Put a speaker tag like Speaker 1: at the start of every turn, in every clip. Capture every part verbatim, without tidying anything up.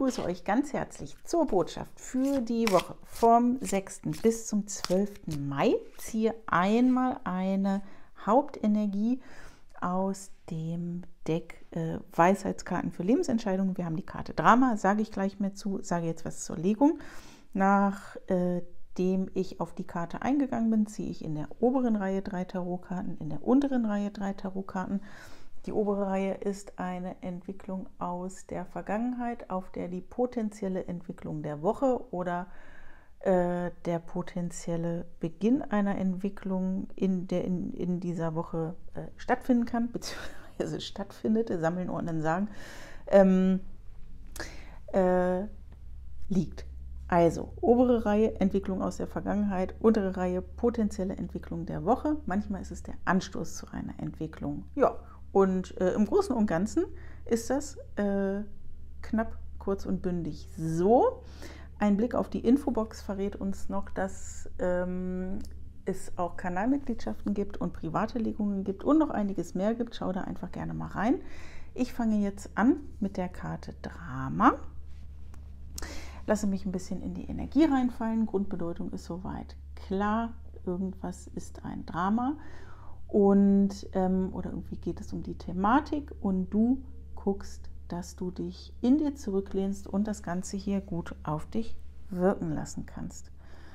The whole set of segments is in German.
Speaker 1: begrüße euch ganz herzlich zur Botschaft für die Woche vom sechsten bis zum zwölften Mai. Ziehe einmal eine Hauptenergie aus dem Deck äh, Weisheitskarten für Lebensentscheidungen. Wir haben die Karte Drama, sage ich gleich mehr zu, sage jetzt was zur Legung. Nachdem ich auf die Karte eingegangen bin, ziehe ich in der oberen Reihe drei Tarotkarten, in der unteren Reihe drei Tarotkarten. Die obere Reihe ist eine Entwicklung aus der Vergangenheit, auf der die potenzielle Entwicklung der Woche oder äh, der potenzielle Beginn einer Entwicklung in, der, in, in dieser Woche äh, stattfinden kann, beziehungsweise stattfindet, Sammeln, Ordnen, Sagen, ähm, äh, liegt. Also, obere Reihe, Entwicklung aus der Vergangenheit, untere Reihe, potenzielle Entwicklung der Woche. Manchmal ist es der Anstoß zu einer Entwicklung. Ja. Und äh, im Großen und Ganzen ist das äh, knapp, kurz und bündig so. Ein Blick auf die Infobox verrät uns noch, dass ähm, es auch Kanalmitgliedschaften gibt und private Legungen gibt und noch einiges mehr gibt. Schau da einfach gerne mal rein. Ich fange jetzt an mit der Karte Drama. Lasse mich ein bisschen in die Energie reinfallen. Grundbedeutung ist soweit klar. Irgendwas ist ein Drama. Und, ähm, oder irgendwie geht es um die Thematik und du guckst, dass du dich in dir zurücklehnst und das Ganze hier gut auf dich wirken lassen kannst.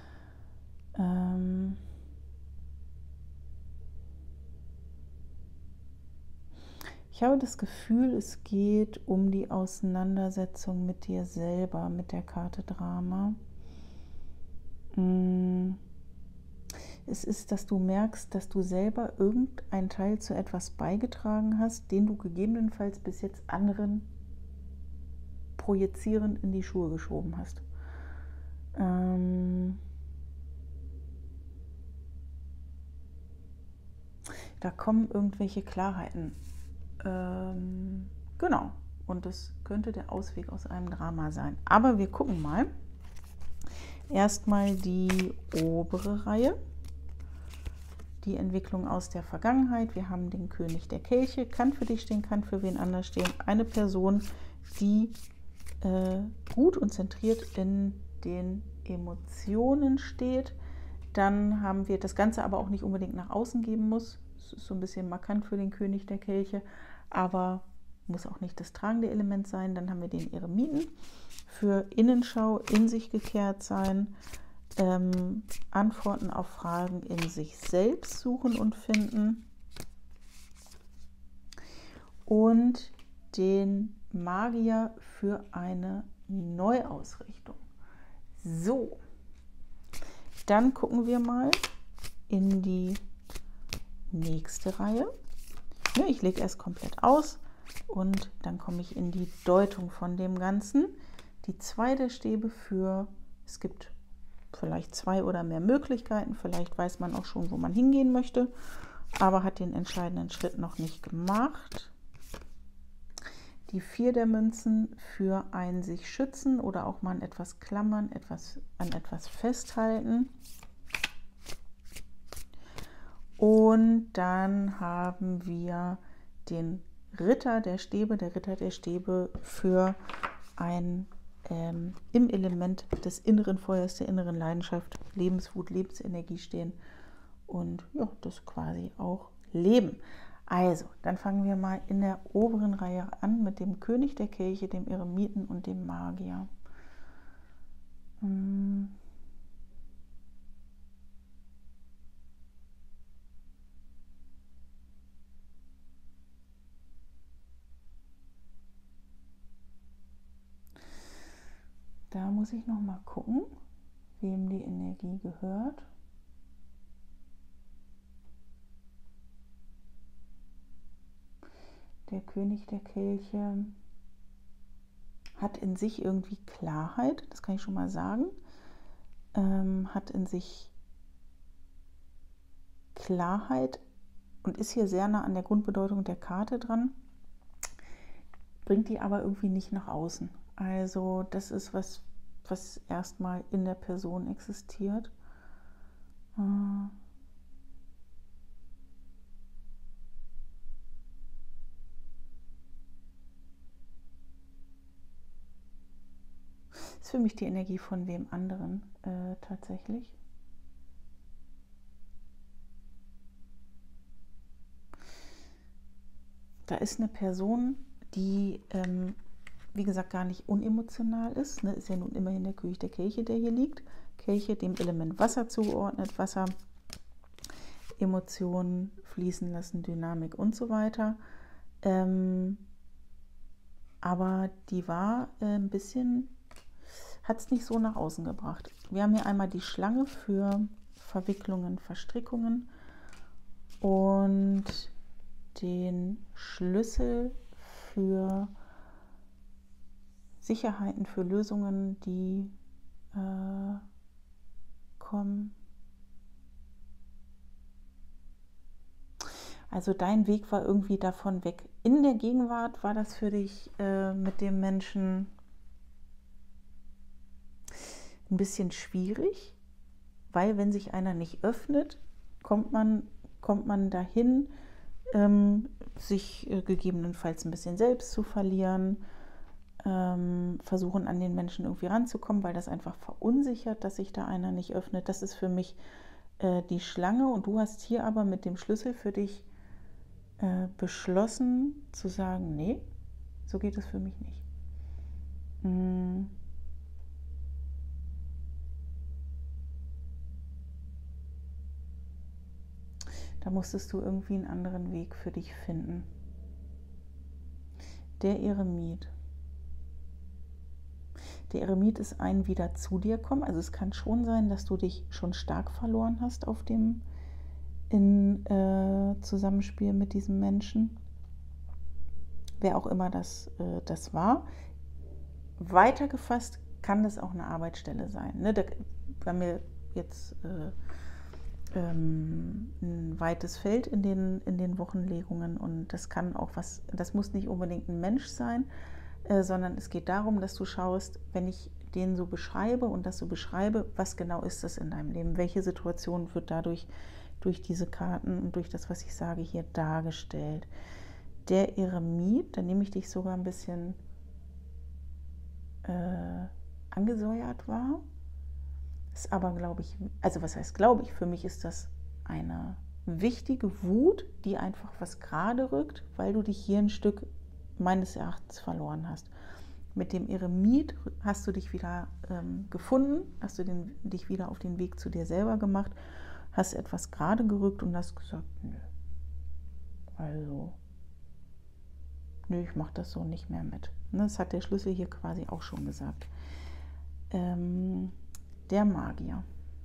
Speaker 1: Ähm ich habe das Gefühl, es geht um die Auseinandersetzung mit dir selber, mit der Karte Drama. Mm. Es ist, dass du merkst, dass du selber irgendeinen Teil zu etwas beigetragen hast, den du gegebenenfalls bis jetzt anderen projizierend in die Schuhe geschoben hast. Ähm da kommen irgendwelche Klarheiten. Ähm genau. Und das könnte der Ausweg aus einem Drama sein. Aber wir gucken mal. Erstmal die obere Reihe. Die Entwicklung aus der Vergangenheit. Wir haben den König der Kelche, kann für dich stehen, kann für wen anders stehen. Eine Person, die äh, gut und zentriert in den Emotionen steht. Dann haben wir das Ganze aber auch nicht unbedingt nach außen geben muss. Das ist so ein bisschen markant für den König der Kelche, aber muss auch nicht das tragende Element sein. Dann haben wir den Eremiten für Innenschau, in sich gekehrt sein. Ähm, Antworten auf Fragen in sich selbst suchen und finden und den Magier für eine Neuausrichtung. So, dann gucken wir mal in die nächste Reihe. Ich lege erst komplett aus und dann komme ich in die Deutung von dem Ganzen. Die zwei der Stäbe für, es gibt vielleicht zwei oder mehr Möglichkeiten, vielleicht weiß man auch schon, wo man hingehen möchte, aber hat den entscheidenden Schritt noch nicht gemacht. Die vier der Münzen für ein sich schützen oder auch mal an etwas klammern, etwas, an etwas festhalten. Und dann haben wir den Ritter der Stäbe, der Ritter der Stäbe für ein Ähm, im Element des inneren Feuers, der inneren Leidenschaft, Lebenswut, Lebensenergie stehen und ja, das quasi auch leben. Also, dann fangen wir mal in der oberen Reihe an mit dem König der Kelche, dem Eremiten und dem Magier. Hm. Da muss ich noch mal gucken, wem die Energie gehört. Der König der Kelche hat in sich irgendwie Klarheit, das kann ich schon mal sagen. Ähm, hat in sich Klarheit und ist hier sehr nah an der Grundbedeutung der Karte dran, bringt die aber irgendwie nicht nach außen. Also das ist was, was erstmal in der Person existiert. ist für mich die Energie von wem anderen äh, tatsächlich. Da ist eine Person, die, ähm, wie gesagt, gar nicht unemotional ist. Ne? Ist ja nun immerhin der König der Kelche, der hier liegt. Kelche dem Element Wasser zugeordnet. Wasser, Emotionen fließen lassen, Dynamik und so weiter. Ähm, aber die war äh, ein bisschen, hat es nicht so nach außen gebracht. Wir haben hier einmal die Schlange für Verwicklungen, Verstrickungen und den Schlüssel für Sicherheiten, für Lösungen, die äh, kommen. Also dein Weg war irgendwie davon weg. In der Gegenwart war das für dich äh, mit dem Menschen ein bisschen schwierig, weil wenn sich einer nicht öffnet, kommt man, kommt man dahin, ähm, sich äh, gegebenenfalls ein bisschen selbst zu verlieren, ähm, versuchen an den Menschen irgendwie ranzukommen, weil das einfach verunsichert, dass sich da einer nicht öffnet. Das ist für mich äh, die Schlange und du hast hier aber mit dem Schlüssel für dich äh, beschlossen zu sagen, nee, so geht es für mich nicht. Hm. Da musstest du irgendwie einen anderen Weg für dich finden. Der Eremit. Der Eremit ist ein wieder zu dir kommen. Also es kann schon sein, dass du dich schon stark verloren hast auf dem in äh, Zusammenspiel mit diesem Menschen. Wer auch immer das, äh, das war. Weitergefasst kann das auch eine Arbeitsstelle sein. Ne? Da war mir jetzt äh, ähm, ein weites Feld in den, in den Wochenlegungen und das kann auch was, das muss nicht unbedingt ein Mensch sein, äh, sondern es geht darum, dass du schaust, wenn ich den so beschreibe und das so beschreibe, was genau ist das in deinem Leben? Welche Situation wird dadurch durch diese Karten und durch das, was ich sage, hier dargestellt? Der Eremit, da nehme ich dich sogar ein bisschen äh, angesäuert war. Ist aber, glaube ich, also was heißt glaube ich, für mich ist das eine wichtige Wut, die einfach was gerade rückt, weil du dich hier ein Stück meines Erachtens verloren hast. Mit dem Eremit hast du dich wieder ähm, gefunden, hast du den, dich wieder auf den Weg zu dir selber gemacht, hast etwas gerade gerückt und hast gesagt, nö, also, nö, ich mache das so nicht mehr mit. Das hat der Schlüssel hier quasi auch schon gesagt. Ähm, der Magier.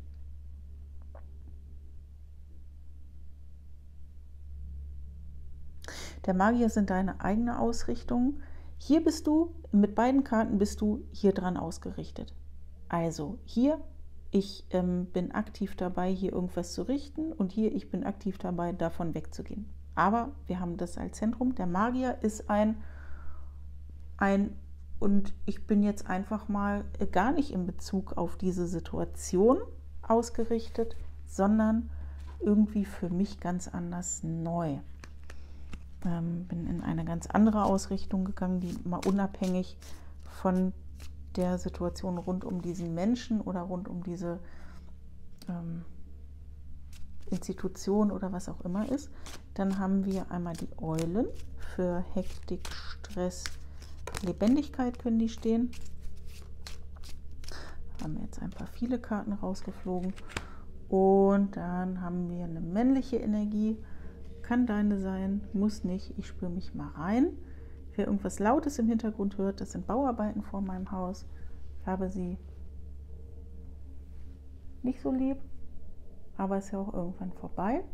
Speaker 1: Der Magier sind deine eigene Ausrichtung. Hier bist du, mit beiden Karten bist du hier dran ausgerichtet. Also hier, ich ähm, bin aktiv dabei, hier irgendwas zu richten und hier, ich bin aktiv dabei, davon wegzugehen. Aber wir haben das als Zentrum. Der Magier ist ein, ein und ich bin jetzt einfach mal gar nicht in Bezug auf diese Situation ausgerichtet, sondern irgendwie für mich ganz anders neu. Ähm, bin in eine ganz andere Ausrichtung gegangen, die mal unabhängig von der Situation rund um diesen Menschen oder rund um diese ähm, Institution oder was auch immer ist. Dann haben wir einmal die Eulen für Hektik, Stress, Lebendigkeit können die stehen. Haben wir jetzt ein paar viele Karten rausgeflogen. Und dann haben wir eine männliche Energie. Kann deine sein, muss nicht. Ich spüre mich mal rein. Wer irgendwas Lautes im Hintergrund hört, das sind Bauarbeiten vor meinem Haus. Ich habe sie nicht so lieb, aber ist ja auch irgendwann vorbei.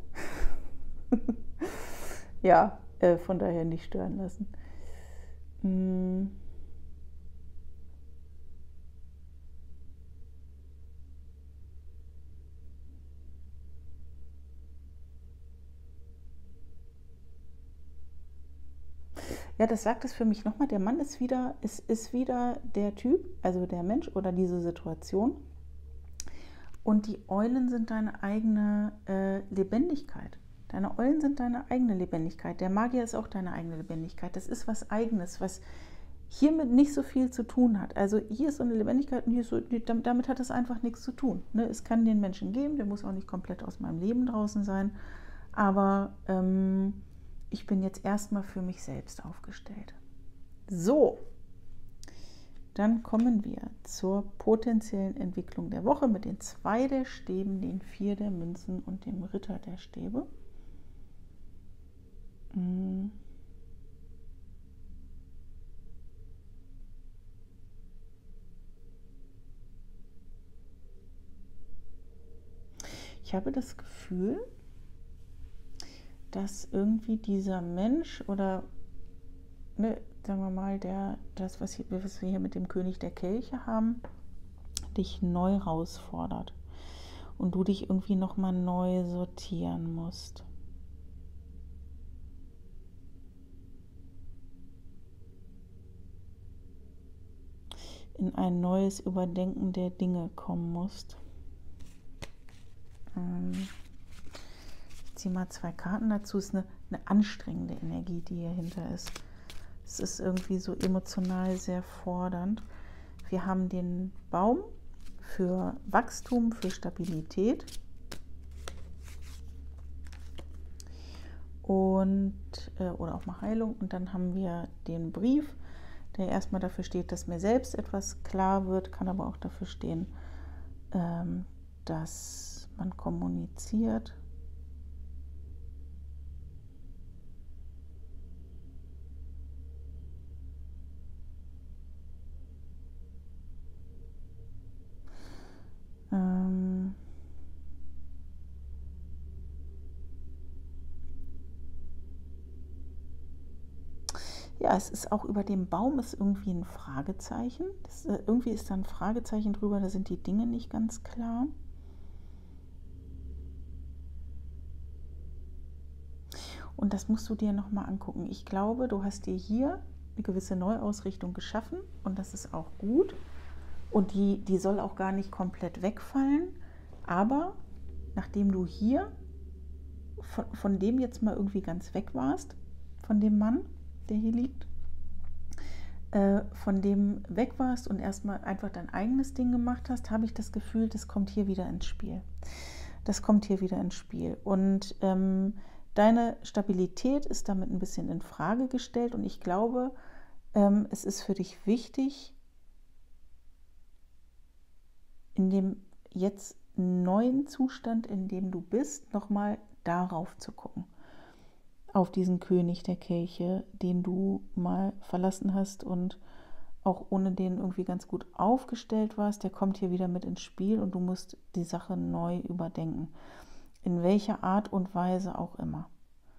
Speaker 1: Ja, äh, von daher nicht stören lassen. Hm. Ja, das sagt es für mich nochmal. Der Mann ist wieder, ist, ist wieder der Typ, also der Mensch oder diese Situation. Und die Eulen sind deine eigene äh, Lebendigkeit. Deine Eulen sind deine eigene Lebendigkeit. Der Magier ist auch deine eigene Lebendigkeit. Das ist was Eigenes, was hiermit nicht so viel zu tun hat. Also hier ist so eine Lebendigkeit und hier ist so, damit hat es einfach nichts zu tun. Ne? Es kann den Menschen geben, der muss auch nicht komplett aus meinem Leben draußen sein, aber ähm, ich bin jetzt erstmal für mich selbst aufgestellt. So, dann kommen wir zur potenziellen Entwicklung der Woche mit den zwei der Stäben, den vier der Münzen und dem Ritter der Stäbe. Hm. Ich habe das Gefühl, dass irgendwie dieser Mensch oder, ne, sagen wir mal, der, das, was, hier, was wir hier mit dem König der Kelche haben, dich neu herausfordert und du dich irgendwie nochmal neu sortieren musst. In ein neues Überdenken der Dinge kommen musst. Ich ziehe mal zwei Karten dazu. Es ist eine, eine anstrengende Energie, die hier hinter ist. Es ist irgendwie so emotional sehr fordernd. Wir haben den Baum für Wachstum, für Stabilität. Und, äh, oder auch mal Heilung. Und dann haben wir den Brief, der erstmal dafür steht, dass mir selbst etwas klar wird, kann aber auch dafür stehen, ähm, dass man kommuniziert. Ähm ja, es ist auch über dem Baum ist irgendwie ein Fragezeichen. Das, äh, irgendwie ist da ein Fragezeichen drüber, da sind die Dinge nicht ganz klar. Und das musst du dir nochmal angucken. Ich glaube, du hast dir hier eine gewisse Neuausrichtung geschaffen und das ist auch gut. Und die, die soll auch gar nicht komplett wegfallen. Aber nachdem du hier von, von dem jetzt mal irgendwie ganz weg warst, von dem Mann, der hier liegt, äh, von dem weg warst und erstmal einfach dein eigenes Ding gemacht hast, habe ich das Gefühl, das kommt hier wieder ins Spiel. Das kommt hier wieder ins Spiel. Und ähm, deine Stabilität ist damit ein bisschen in Frage gestellt und ich glaube, ähm, es ist für dich wichtig, in dem jetzt neuen Zustand, in dem du bist, nochmal darauf zu gucken. Auf diesen König der Kelche, den du mal verlassen hast und auch ohne den irgendwie ganz gut aufgestellt warst, der kommt hier wieder mit ins Spiel und du musst die Sache neu überdenken. In welcher Art und Weise auch immer.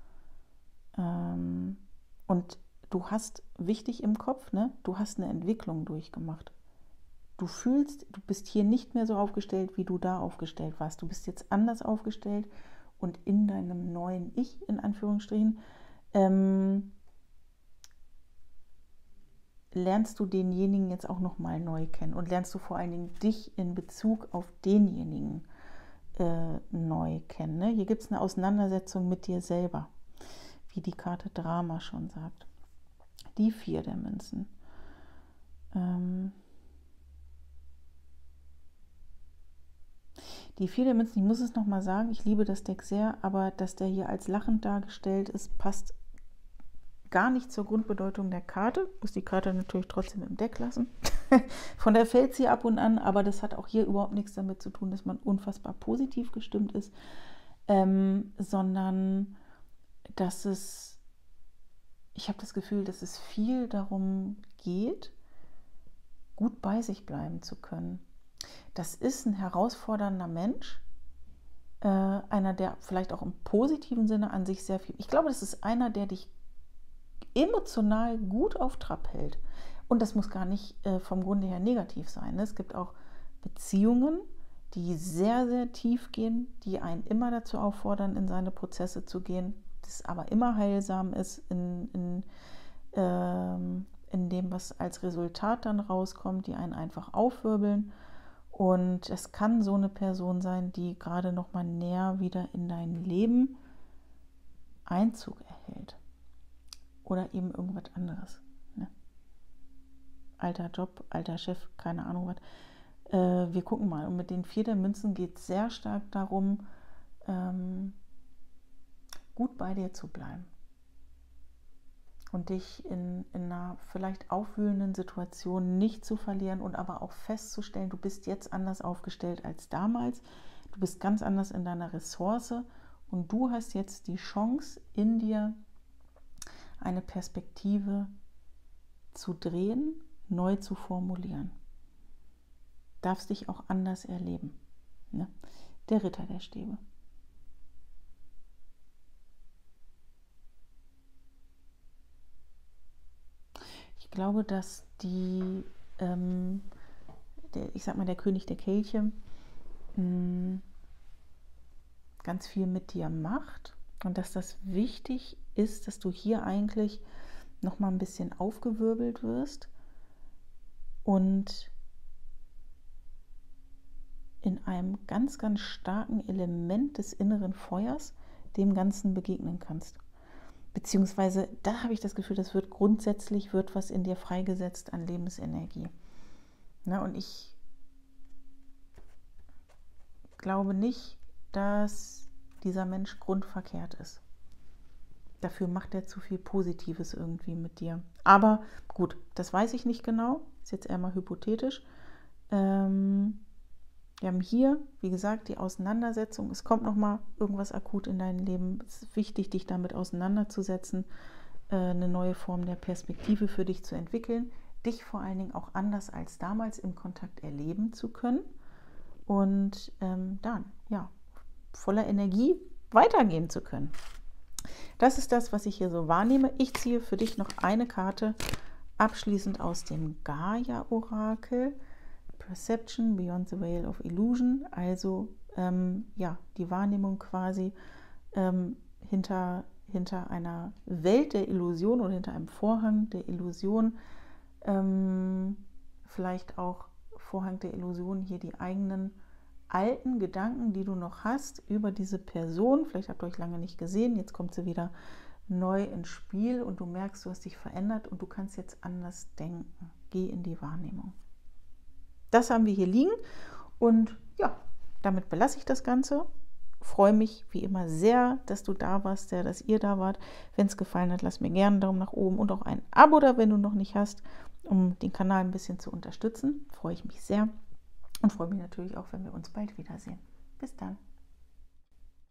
Speaker 1: Ähm, und du hast, wichtig im Kopf, ne, du hast eine Entwicklung durchgemacht. Du fühlst, du bist hier nicht mehr so aufgestellt, wie du da aufgestellt warst. Du bist jetzt anders aufgestellt und in deinem neuen Ich, in Anführungsstrichen, ähm, lernst du denjenigen jetzt auch nochmal neu kennen und lernst du vor allen Dingen dich in Bezug auf denjenigen äh, neu kennen. Ne? Hier gibt es eine Auseinandersetzung mit dir selber, wie die Karte Drama schon sagt. Die vier der Münzen. Ähm, Die vier der Münzen, ich muss es nochmal sagen, ich liebe das Deck sehr, aber dass der hier als lachend dargestellt ist, passt gar nicht zur Grundbedeutung der Karte. Ich muss die Karte natürlich trotzdem im Deck lassen. Von der fällt sie ab und an, aber das hat auch hier überhaupt nichts damit zu tun, dass man unfassbar positiv gestimmt ist, ähm, sondern dass es, ich habe das Gefühl, dass es viel darum geht, gut bei sich bleiben zu können. Das ist ein herausfordernder Mensch, äh, einer, der vielleicht auch im positiven Sinne an sich sehr viel, ich glaube, das ist einer, der dich emotional gut auf Trab hält. Und das muss gar nicht äh, vom Grunde her negativ sein. Ne? Es gibt auch Beziehungen, die sehr, sehr tief gehen, die einen immer dazu auffordern, in seine Prozesse zu gehen, das aber immer heilsam ist in, in, ähm, in dem, was als Resultat dann rauskommt, die einen einfach aufwirbeln. Und es kann so eine Person sein, die gerade noch mal näher wieder in dein Leben Einzug erhält. Oder eben irgendwas anderes. Ne? alter Job, alter Chef, keine Ahnung was. Äh, wir gucken mal. Und mit den vier der Münzen geht es sehr stark darum, ähm, gut bei dir zu bleiben. Und dich in, in einer vielleicht aufwühlenden Situation nicht zu verlieren und aber auch festzustellen, du bist jetzt anders aufgestellt als damals. Du bist ganz anders in deiner Ressource und du hast jetzt die Chance, in dir eine Perspektive zu drehen, neu zu formulieren. Darfst dich auch anders erleben. Ne? Der Ritter der Stäbe. Ich glaube, dass die, ähm, der, ich sag mal, der König der Kelche mh, ganz viel mit dir macht und dass das wichtig ist, dass du hier eigentlich noch mal ein bisschen aufgewirbelt wirst und in einem ganz, ganz starken Element des inneren Feuers dem Ganzen begegnen kannst. Beziehungsweise, da habe ich das Gefühl, das wird grundsätzlich, wird was in dir freigesetzt an Lebensenergie. Na, und ich glaube nicht, dass dieser Mensch grundverkehrt ist. Dafür macht er zu viel Positives irgendwie mit dir. Aber gut, das weiß ich nicht genau. Ist jetzt eher mal hypothetisch. Ähm, wir haben hier, wie gesagt, die Auseinandersetzung. Es kommt nochmal irgendwas akut in dein Leben. Es ist wichtig, dich damit auseinanderzusetzen, äh, eine neue Form der Perspektive für dich zu entwickeln, dich vor allen Dingen auch anders als damals im Kontakt erleben zu können und ähm, dann, ja, voller Energie weitergehen zu können. Das ist das, was ich hier so wahrnehme. Ich ziehe für dich noch eine Karte abschließend aus dem Gaia-Orakel. Perception Beyond the Veil of Illusion, also ähm, ja, die Wahrnehmung quasi ähm, hinter, hinter einer Welt der Illusion oder hinter einem Vorhang der Illusion, ähm, vielleicht auch Vorhang der Illusion, hier die eigenen alten Gedanken, die du noch hast über diese Person, vielleicht habt ihr euch lange nicht gesehen, jetzt kommt sie wieder neu ins Spiel und du merkst, du hast dich verändert und du kannst jetzt anders denken. Geh in die Wahrnehmung. Das haben wir hier liegen und ja, damit belasse ich das Ganze. Freue mich wie immer sehr, dass du da warst, sehr, dass ihr da wart. Wenn es gefallen hat, lass mir gerne einen Daumen nach oben und auch ein Abo da, wenn du noch nicht hast, um den Kanal ein bisschen zu unterstützen. Freue ich mich sehr und freue mich natürlich auch, wenn wir uns bald wiedersehen. Bis dann.